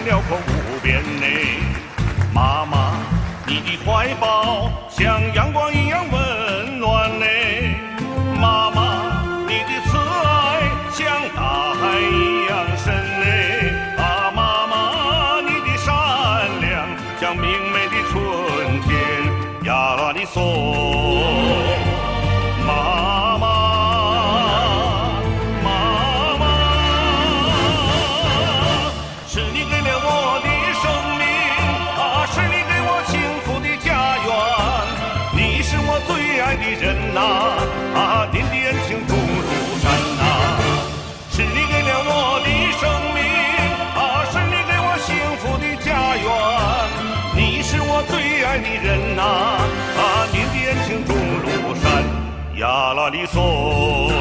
辽阔无边嘞。妈妈，你的怀抱像阳光一样温暖嘞。妈妈，你的慈爱像大海一样深嘞。啊，妈妈，你的善良像明媚的春天。呀啦哩嗦。 妈妈，妈妈，是你给了我的生命，啊，是你给我幸福的家园。你是我最爱的人呐，啊，您的恩情重如山呐。是你给了我的生命，啊，是你给我幸福的家园。你是我最爱的人呐，啊，您的恩情重如山。呀啦哩嗦。